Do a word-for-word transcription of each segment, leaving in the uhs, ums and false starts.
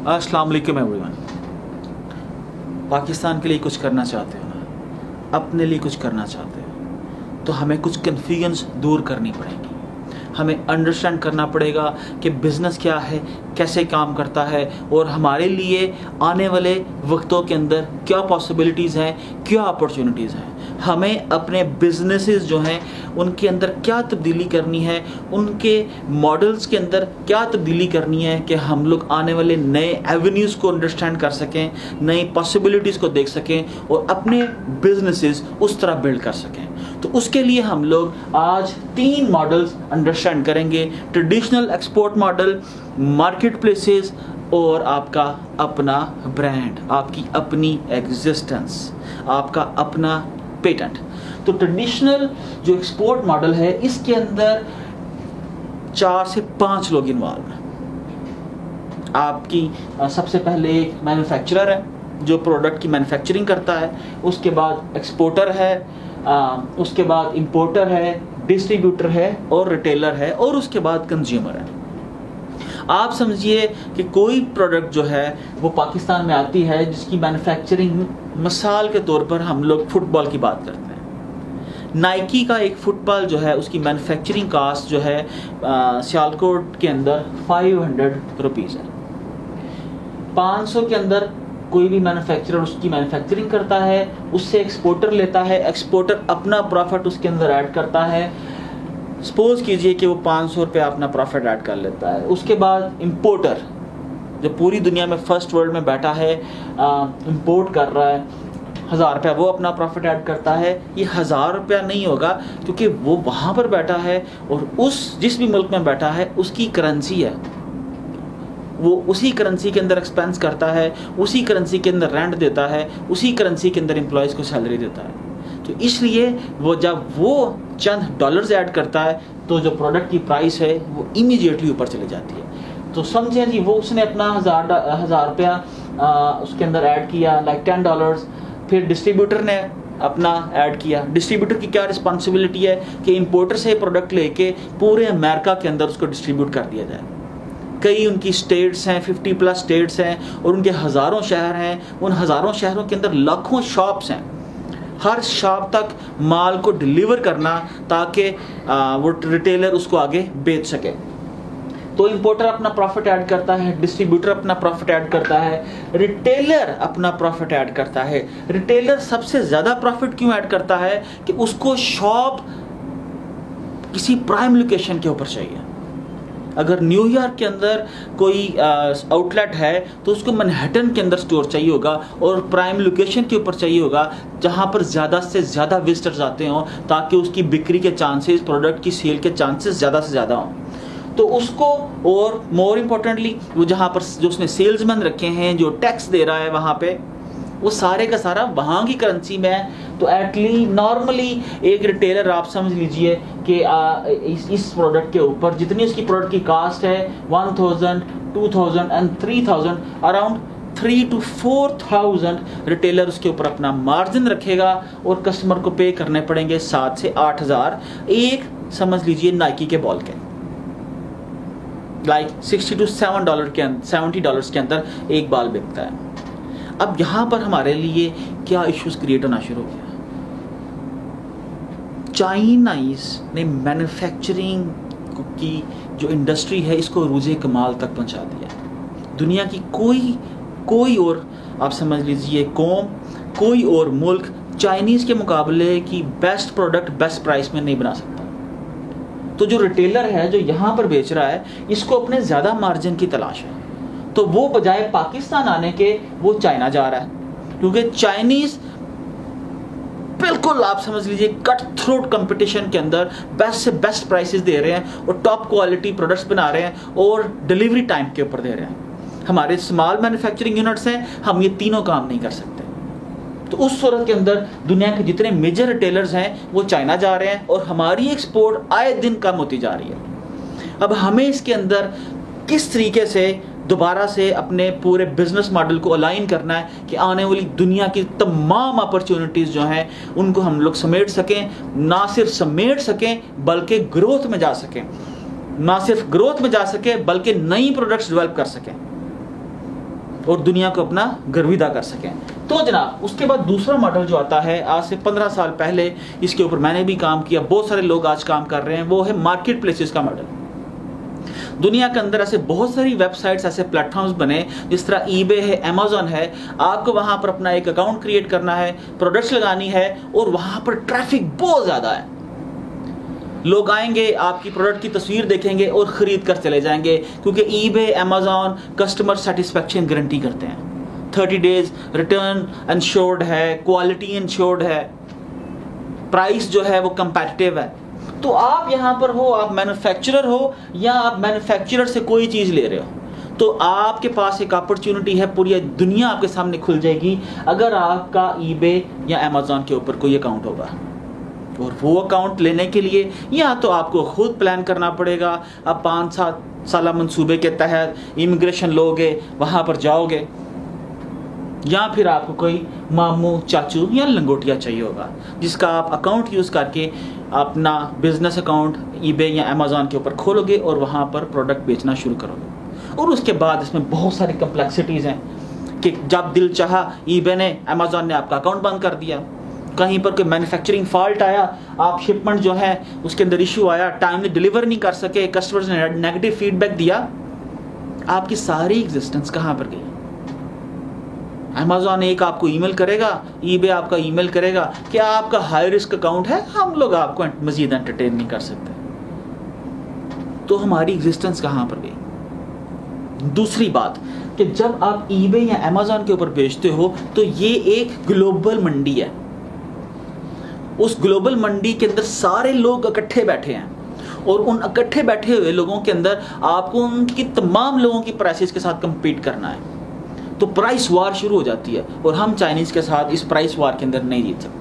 अस्सलाम वालेकुम एवरीवन। पाकिस्तान के लिए कुछ करना चाहते हो ना, अपने लिए कुछ करना चाहते हो तो हमें कुछ कन्फ्यूजन्स दूर करनी पड़ेगी। हमें अंडरस्टैंड करना पड़ेगा कि बिज़नेस क्या है, कैसे काम करता है और हमारे लिए आने वाले वक्तों के अंदर क्या पॉसिबिलिटीज़ हैं, क्या अपॉर्चुनिटीज़ हैं। हमें अपने बिजनेसेस जो हैं उनके अंदर क्या तब्दीली करनी है, उनके मॉडल्स के अंदर क्या तब्दीली करनी है कि हम लोग आने वाले नए एवेन्यूज़ को अंडरस्टैंड कर सकें, नई पॉसिबिलिटीज़ को देख सकें और अपने बिजनेसेस उस तरह बिल्ड कर सकें। तो उसके लिए हम लोग आज तीन मॉडल्स अंडरस्टैंड करेंगे: traditional export model, market places और आपका अपना ब्रांड, आपकी अपनी एग्जिस्टेंस, आपका अपना पेटेंट। तो ट्रेडिशनल जो एक्सपोर्ट मॉडल है इसके अंदर चार से पांच लोग इन्वॉल्व हैं। आपकी सबसे पहले एक मैन्युफैक्चरर है जो प्रोडक्ट की मैन्युफैक्चरिंग करता है, उसके बाद एक्सपोर्टर है, आ, उसके बाद इंपोर्टर है, डिस्ट्रीब्यूटर है और रिटेलर है और उसके बाद कंज्यूमर है। आप समझिए कि कोई प्रोडक्ट जो है वो पाकिस्तान में आती है जिसकी मैन्युफैक्चरिंग, मिसाल के तौर पर हम लोग फुटबॉल की बात करते हैं। नाइकी का एक फुटबॉल जो है उसकी मैन्युफैक्चरिंग कास्ट जो है सियालकोट के अंदर फाइव हंड्रेड रुपीज़ है। पाँच सौ के अंदर कोई भी मैन्युफैक्चरर उसकी मैन्युफैक्चरिंग करता है, उससे एक्सपोर्टर लेता है, एक्सपोर्टर अपना प्रॉफिट उसके अंदर ऐड करता है। सपोज कीजिए कि वो पाँच सौ रुपये अपना प्रॉफिट ऐड कर लेता है। उसके बाद इंपोर्टर जो पूरी दुनिया में फर्स्ट वर्ल्ड में बैठा है, इंपोर्ट कर रहा है, हज़ार रुपया वो अपना प्रॉफिट ऐड करता है। ये हज़ार रुपया नहीं होगा क्योंकि वो वहाँ पर बैठा है और उस जिस भी मुल्क में बैठा है उसकी करेंसी है, वो उसी करेंसी के अंदर एक्सपेंस करता है, उसी करेंसी के अंदर रेंट देता है, उसी करेंसी के अंदर एम्प्लॉयज़ को सैलरी देता है। तो इसलिए वो जब वो चंद डॉलर्स ऐड करता है तो जो प्रोडक्ट की प्राइस है वो इमीडिएटली ऊपर चली जाती है। तो समझें जी, वो उसने अपना हज़ार हज़ार रुपया उसके अंदर ऐड किया, लाइक टेन डॉलर्स। फिर डिस्ट्रीब्यूटर ने अपना ऐड किया। डिस्ट्रीब्यूटर की क्या रिस्पॉन्सिबिलिटी है कि इंपोर्टर से प्रोडक्ट लेके पूरे अमेरिका के अंदर उसको डिस्ट्रीब्यूट कर दिया जाए। कई उनकी स्टेट्स हैं, फिफ्टी प्लस स्टेट्स हैं और उनके हज़ारों शहर हैं। उन हज़ारों शहरों के अंदर लाखों शॉप्स हैं। हर शॉप तक माल को डिलीवर करना ताकि वो रिटेलर उसको आगे बेच सके। तो इंपोर्टर अपना प्रॉफिट ऐड करता है, डिस्ट्रीब्यूटर अपना प्रॉफिट ऐड करता है, रिटेलर अपना प्रॉफिट ऐड करता है। रिटेलर सबसे ज़्यादा प्रॉफिट क्यों ऐड करता है कि उसको शॉप किसी प्राइम लोकेशन के ऊपर चाहिए। अगर न्यूयॉर्क के अंदर कोई आउटलेट है तो उसको मैनहट्टन के अंदर स्टोर चाहिए होगा और प्राइम लोकेशन के ऊपर चाहिए होगा जहां पर ज़्यादा से ज़्यादा विजिटर्स आते हों ताकि उसकी बिक्री के चांसेस, प्रोडक्ट की सेल के चांसेस ज़्यादा से ज़्यादा हों। तो उसको, और मोर इम्पोर्टेंटली वो जहाँ पर जो उसने सेल्समैन रखे हैं, जो टैक्स दे रहा है वहाँ पे, वो सारे का सारा वहाँ की करेंसी में है। तो एटली नॉर्मली एक रिटेलर आप समझ लीजिए कि आ, इस, इस प्रोडक्ट के ऊपर जितनी उसकी प्रोडक्ट की कास्ट है one thousand, two thousand and three thousand, around three to four thousand retailer उसके ऊपर अपना मार्जिन रखेगा और कस्टमर को पे करने पड़ेंगे सात से आठ हज़ार एक, समझ लीजिए नाइकी के बॉल के, like sixty to seven dollar के सेवेंटी डॉलर्स के अंदर एक बाल बिकता है। अब यहाँ पर हमारे लिए क्या इश्यूज क्रिएट होना शुरू हो गया। चाइनाइज ने मैन्युफैक्चरिंग की जो इंडस्ट्री है इसको रूजे कमाल तक पहुँचा दिया। दुनिया की कोई कोई और आप समझ लीजिए कौम, कोई और मुल्क चाइनीज़ के मुकाबले की बेस्ट प्रोडक्ट बेस्ट प्राइस में नहीं बना सकता। तो जो रिटेलर है जो यहाँ पर बेच रहा है इसको अपने ज़्यादा मार्जिन की तलाश है, तो वो बजाय पाकिस्तान आने के वो चाइना जा रहा है क्योंकि चाइनीज़ बिल्कुल आप समझ लीजिए कट थ्रोट कंपटीशन के अंदर बेस्ट से बेस्ट प्राइसेस दे रहे हैं और टॉप क्वालिटी प्रोडक्ट्स बना रहे हैं और डिलीवरी टाइम के ऊपर दे रहे हैं। हमारे स्मॉल मैन्युफैक्चरिंग यूनिट्स हैं, हम ये तीनों काम नहीं कर सकते। तो उस सूरत के अंदर दुनिया के जितने मेजर रिटेलर्स हैं वो चाइना जा रहे हैं और हमारी एक्सपोर्ट आए दिन कम होती जा रही है। अब हमें इसके अंदर किस तरीके से दोबारा से अपने पूरे बिजनेस मॉडल को अलाइन करना है कि आने वाली दुनिया की तमाम अपॉर्चुनिटीज़ जो हैं उनको हम लोग समेट सकें, ना सिर्फ समेट सकें बल्कि ग्रोथ में जा सकें, ना सिर्फ ग्रोथ में जा सकें बल्कि नई प्रोडक्ट्स डेवलप कर सकें। और दुनिया को अपना गर्विदा कर सकें। तो जनाब उसके बाद दूसरा मॉडल जो आता है, आज से पंद्रह साल पहले इसके ऊपर मैंने भी काम किया, बहुत सारे लोग आज काम कर रहे हैं, वो है मार्केट प्लेसेस का मॉडल। दुनिया के अंदर ऐसे बहुत सारी वेबसाइट्स, ऐसे प्लेटफॉर्म्स बने, जिस तरह ईबे है, अमेज़न है। आपको वहां पर अपना एक अकाउंट क्रिएट करना है, प्रोडक्ट्स लगानी है, और वहां पर ट्रैफिक बहुत ज्यादा है। लोग आएंगे, आपकी प्रोडक्ट की तस्वीर देखेंगे और खरीद कर चले जाएंगे, क्योंकि eBay, Amazon customer satisfaction guarantee करते हैं। थर्टी डेज रिटर्न इंश्योर्ड है, क्वालिटी इंश्योर्ड है, प्राइस जो है वो कंपेटिटिव है। तो आप यहां पर हो, आप मैन्युफैक्चरर हो या आप मैन्युफैक्चरर से कोई चीज ले रहे हो, तो आपके पास एक अपॉर्चुनिटी है, पूरी दुनिया आपके सामने खुल जाएगी अगर आपका ईबे या अमेज़न के ऊपर कोई अकाउंट होगा। और वो अकाउंट लेने के लिए या तो आपको खुद प्लान करना पड़ेगा, आप पाँच सात साल मंसूबे के तहत इमिग्रेशन लोगे, वहां पर जाओगे, या फिर आपको कोई मामू, चाचू या लंगोटिया चाहिए होगा, जिसका आप अकाउंट यूज करके अपना बिजनेस अकाउंट ईबे या अमेज़न के ऊपर खोलोगे और वहां पर प्रोडक्ट बेचना शुरू करोगे। और उसके बाद इसमें बहुत सारी कम्प्लेक्सिटीज हैं कि जब दिल चाहा ईबे ने, अमेज़न ने आपका अकाउंट बंद कर दिया, कहीं पर कोई मैन्युफैक्चरिंग फॉल्ट आया, आप शिपमेंट जो है उसके अंदर इशू आया, टाइमली डिलीवर नहीं कर सके, कस्टमर्स ने नेगेटिव फीडबैक दिया, आपकी सारी एग्जिस्टेंस कहां पर गई। अमेज़न एक आपको ईमेल करेगा, ईबे आपका ईमेल करेगा कि आपका हाई रिस्क अकाउंट है, हम लोग आपको मजीद एंटरटेन नहीं कर सकते। तो हमारी एग्जिस्टेंस कहां पर गई। दूसरी बात कि जब आप ईबे या अमेज़न के ऊपर बेचते हो तो ये एक ग्लोबल मंडी है। उस ग्लोबल मंडी के अंदर सारे लोग इकट्ठे बैठे हैं, और उन इकट्ठे बैठे हुए लोगों के अंदर आपको उनकी तमाम लोगों की प्राइसेस के साथ कंपीट करना है। तो प्राइस वार शुरू हो जाती है, और हम चाइनीज के साथ इस प्राइस वार के अंदर नहीं जीत सकते।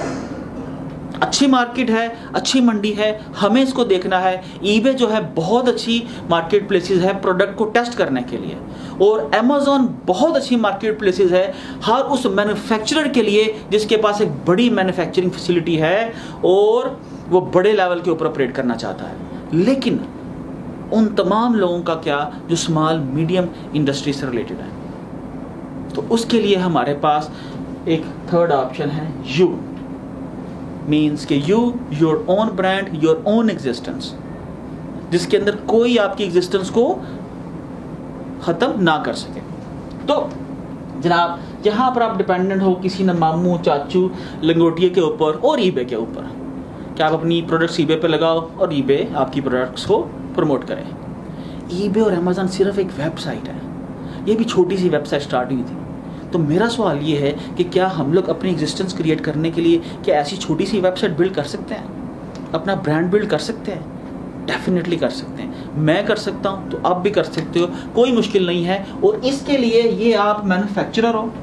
अच्छी मार्केट है, अच्छी मंडी है, हमें इसको देखना है। ईबे जो है बहुत अच्छी मार्केट प्लेसेस है प्रोडक्ट को टेस्ट करने के लिए, और अमेज़न बहुत अच्छी मार्केट प्लेसेस है हर उस मैन्युफैक्चरर के लिए जिसके पास एक बड़ी मैन्युफैक्चरिंग फैसिलिटी है और वो बड़े लेवल के ऊपर ऑपरेट करना चाहता है। लेकिन उन तमाम लोगों का क्या जो स्मॉल मीडियम इंडस्ट्री से रिलेटेड है, तो उसके लिए हमारे पास एक थर्ड ऑप्शन है, यू मीन्स के you your own brand, your own existence, जिसके अंदर कोई आपकी एग्जिस्टेंस को खत्म ना कर सके। तो जनाब जहां पर आप डिपेंडेंट हो किसी न मामू, चाचू, लंगोटिया के ऊपर और ईबे के ऊपर, क्या आप अपनी प्रोडक्ट्स ईबे पे लगाओ और ईबे आपकी प्रोडक्ट्स को प्रमोट करें। ईबे और अमेज़न सिर्फ एक वेबसाइट है, ये भी छोटी सी वेबसाइट स्टार्ट हुई थी। तो मेरा सवाल ये है कि क्या हम लोग अपनी एग्जिस्टेंस क्रिएट करने के लिए क्या ऐसी छोटी सी वेबसाइट बिल्ड कर सकते हैं, अपना ब्रांड बिल्ड कर सकते हैं? डेफिनेटली कर सकते हैं। मैं कर सकता हूं तो आप भी कर सकते हो, कोई मुश्किल नहीं है। और इसके लिए ये आप मैन्युफैक्चरर हो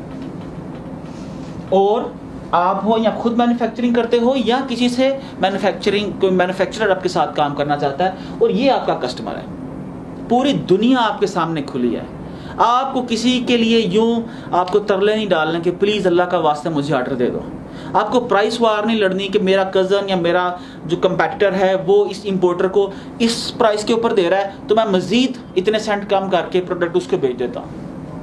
और आप हो या खुद मैन्युफैक्चरिंग करते हो या किसी से मैन्युफैक्चरिंग कोई मैन्युफैक्चरर आपके साथ काम करना चाहता है और ये आपका कस्टमर है, पूरी दुनिया आपके सामने खुली है। आपको किसी के लिए यूं आपको तरले नहीं डालने कि प्लीज अल्लाह का वास्ता मुझे ऑर्डर दे दो। आपको प्राइस वार नहीं लड़नी कि मेरा कजन या मेरा जो कंपेटिटर है वो इस इंपोर्टर को इस प्राइस के ऊपर दे रहा है तो मैं मजीद इतने सेंट कम करके प्रोडक्ट उसको बेच देता हूं।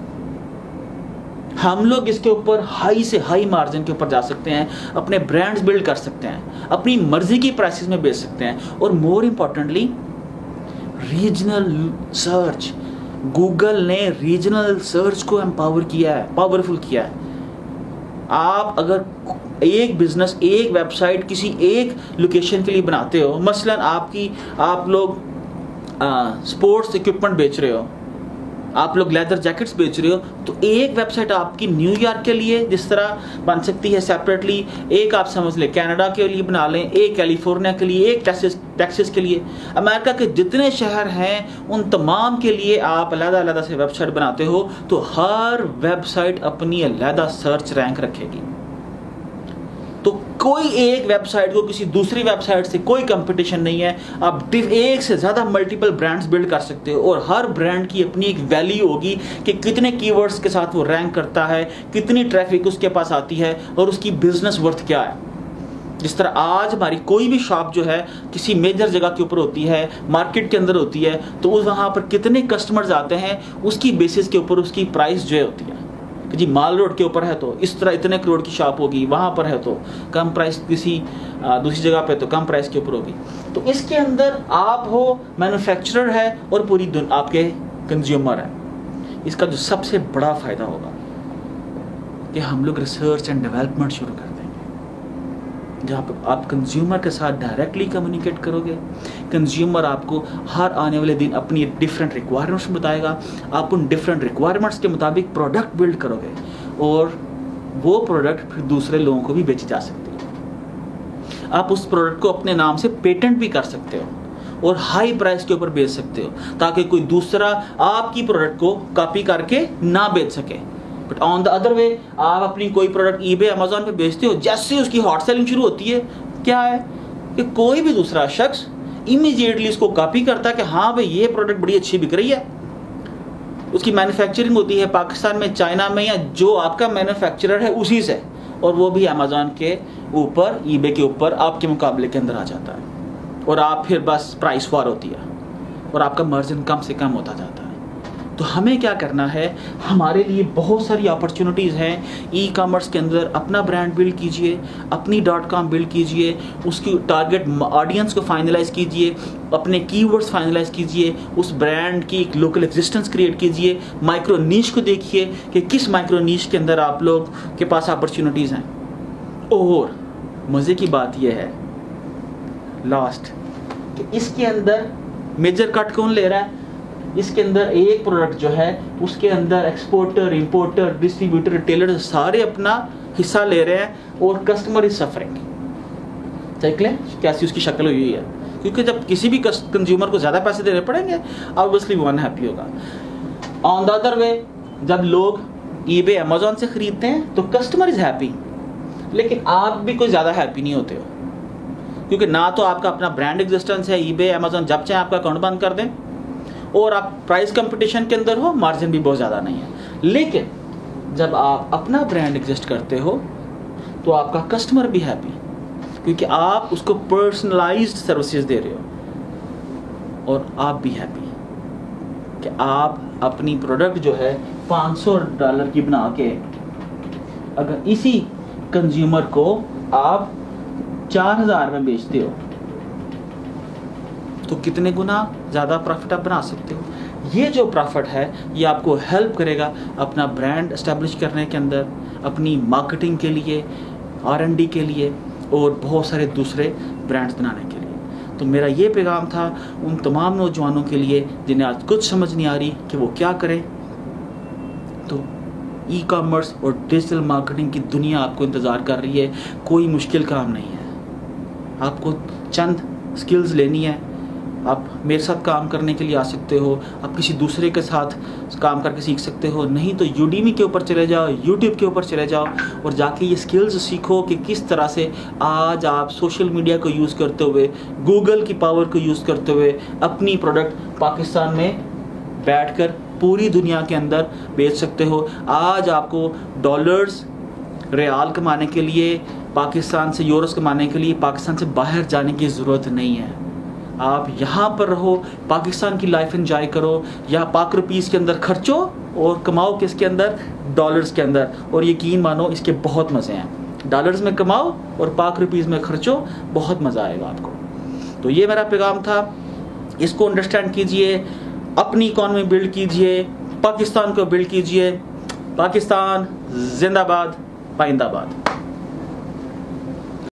हम लोग इसके ऊपर हाई से हाई मार्जिन के ऊपर जा सकते हैं, अपने ब्रांड्स बिल्ड कर सकते हैं, अपनी मर्जी की प्राइसेस में बेच सकते हैं। और more importantly regional search, Google ने रीजनल सर्च को एम्पावर किया है, पावरफुल किया है। आप अगर एक बिजनेस, एक वेबसाइट किसी एक लोकेशन के लिए बनाते हो, मसलन आपकी आप लोग स्पोर्ट्स इक्विपमेंट बेच रहे हो, आप लोग लेदर जैकेट्स बेच रहे हो, तो एक वेबसाइट आपकी न्यूयॉर्क के लिए जिस तरह बन सकती है सेपरेटली, एक आप समझ लें कनाडा के लिए बना लें, एक कैलिफोर्निया के लिए, एक टेक्सास टेक्सास के लिए, अमेरिका के जितने शहर हैं उन तमाम के लिए आप अलग-अलग से वेबसाइट बनाते हो, तो हर वेबसाइट अपनी अलग सर्च रैंक रखेगी। तो कोई एक वेबसाइट को किसी दूसरी वेबसाइट से कोई कंपटीशन नहीं है। आप एक से ज्यादा मल्टीपल ब्रांड्स बिल्ड कर सकते हो और हर ब्रांड की अपनी एक वैल्यू होगी कि कितने कीवर्ड्स के साथ वो रैंक करता है, कितनी ट्रैफिक उसके पास आती है और उसकी बिजनेस वर्थ क्या है। जिस तरह आज हमारी कोई भी शॉप जो है किसी मेजर जगह के ऊपर होती है, मार्केट के अंदर होती है, तो उस वहाँ पर कितने कस्टमर्स आते हैं उसकी बेसिस के ऊपर उसकी प्राइस जो है होती है कि जी माल रोड के ऊपर है तो इस तरह इतने करोड़ की शॉप होगी, वहाँ पर है तो कम प्राइस, किसी दूसरी जगह पे तो कम प्राइस के ऊपर होगी। तो इसके अंदर आप हो, मैन्युफैक्चरर है और पूरी आपके कंज्यूमर है। इसका जो सबसे बड़ा फ़ायदा होगा कि हम लोग रिसर्च एंड डेवलपमेंट शुरू कर देंगे, जहाँ पर आप कंज्यूमर के साथ डायरेक्टली कम्युनिकेट करोगे। कंज्यूमर आपको हर आने वाले दिन अपनी डिफरेंट रिक्वायरमेंट्स बताएगा, आप उन डिफरेंट रिक्वायरमेंट्स के मुताबिक प्रोडक्ट बिल्ड करोगे और वो प्रोडक्ट फिर दूसरे लोगों को भी बेची जा सकती है। आप उस प्रोडक्ट को अपने नाम से पेटेंट भी कर सकते हो और हाई प्राइस के ऊपर बेच सकते हो ताकि कोई दूसरा आपकी प्रोडक्ट को कॉपी करके ना बेच सके। But on the other way, आप अपनी कोई प्रोडक्ट ईबे अमेजोन पे बेचते हो, जैसे ही उसकी हॉट सेलिंग शुरू होती है, क्या है कि कोई भी दूसरा शख्स इमीडिएटली इसको कॉपी करता है कि हाँ भाई ये प्रोडक्ट बड़ी अच्छी बिक रही है। उसकी मैन्युफैक्चरिंग होती है पाकिस्तान में, चाइना में, या जो आपका मैन्युफैक्चरर है उसी से, और वो भी अमेजोन के ऊपर, ईबे के ऊपर आपके मुकाबले के अंदर आ जाता है और आप फिर बस प्राइस वॉर होती है और आपका मार्जिन कम से कम होता जाता है। तो हमें क्या करना है, हमारे लिए बहुत सारी अपॉर्चुनिटीज़ हैं ई कॉमर्स के अंदर। अपना ब्रांड बिल्ड कीजिए, अपनी डॉट कॉम बिल्ड कीजिए, उसकी टारगेट ऑडियंस को फाइनलाइज कीजिए, अपने कीवर्ड्स फाइनलाइज कीजिए, उस ब्रांड की एक लोकल एग्जिस्टेंस क्रिएट कीजिए, माइक्रो नीश को देखिए कि किस माइक्रो नीश के अंदर आप लोग के पास अपॉर्चुनिटीज़ हैं। और मज़े की बात यह है लास्ट कि इसके अंदर मेजर कट कौन ले रहा है, इसके अंदर एक प्रोडक्ट जो है उसके अंदर एक्सपोर्टर, इंपोर्टर, डिस्ट्रीब्यूटर, रिटेलर सारे अपना हिस्सा ले रहे हैं और कस्टमर इज सफरिंग। देख लें कैसी उसकी शक्ल हुई है, क्योंकि जब किसी भी कंज्यूमर को ज़्यादा पैसे देने पड़ेंगे ऑब्वियसली वो अनहैप्पी होगा। ऑन द अदर वे, जब लोग ईबे अमेजोन से खरीदते हैं तो कस्टमर इज हैप्पी, लेकिन आप भी कोई ज़्यादा हैप्पी नहीं होते हो, क्योंकि ना तो आपका अपना ब्रांड एग्जिस्टेंस है, ईबे अमेजोन जब चाहे आपका अकाउंट बंद कर दें, और आप प्राइस कंपटीशन के अंदर हो, मार्जिन भी बहुत ज़्यादा नहीं है। लेकिन जब आप अपना ब्रांड एग्जिस्ट करते हो तो आपका कस्टमर भी हैप्पी, क्योंकि आप उसको पर्सनलाइज्ड सर्विसेज दे रहे हो, और आप भी हैप्पी कि आप अपनी प्रोडक्ट जो है पाँच सौ डॉलर की बना के अगर इसी कंज्यूमर को आप चार हज़ार में बेचते हो तो कितने गुना ज़्यादा प्रॉफिट आप बना सकते हो। ये जो प्रॉफिट है ये आपको हेल्प करेगा अपना ब्रांड एस्टेब्लिश करने के अंदर, अपनी मार्केटिंग के लिए, आर एंड डी के लिए, और बहुत सारे दूसरे ब्रांड्स बनाने के लिए। तो मेरा ये पैगाम था उन तमाम नौजवानों के लिए जिन्हें आज कुछ समझ नहीं आ रही कि वो क्या करें। तो ई कॉमर्स और डिजिटल मार्केटिंग की दुनिया आपको इंतज़ार कर रही है। कोई मुश्किल काम नहीं है, आपको चंद स्किल्स लेनी है। आप मेरे साथ काम करने के लिए आ सकते हो, आप किसी दूसरे के साथ काम करके सीख सकते हो, नहीं तो यूडीमी के ऊपर चले जाओ, यूट्यूब के ऊपर चले जाओ और जाके ये स्किल्स सीखो कि किस तरह से आज आप सोशल मीडिया को यूज़ करते हुए, गूगल की पावर को यूज़ करते हुए अपनी प्रोडक्ट पाकिस्तान में बैठकर पूरी दुनिया के अंदर बेच सकते हो। आज आपको डॉलर्स, रियाल कमाने के लिए, पाकिस्तान से यूरोस कमाने के लिए पाकिस्तान से बाहर जाने की ज़रूरत नहीं है। आप यहाँ पर रहो, पाकिस्तान की लाइफ एंजॉय करो, या पाक रुपीज़ के अंदर खर्चो और कमाओ किसके अंदर, डॉलर्स के अंदर, और यकीन मानो इसके बहुत मज़े हैं। डॉलर्स में कमाओ और पाक रुपीज़ में खर्चो, बहुत मज़ा आएगा आपको। तो ये मेरा पैगाम था, इसको अंडरस्टैंड कीजिए, अपनी इकॉनमी बिल्ड कीजिए, पाकिस्तान को बिल्ड कीजिए। पाकिस्तान जिंदाबाद, पाइंदाबाद।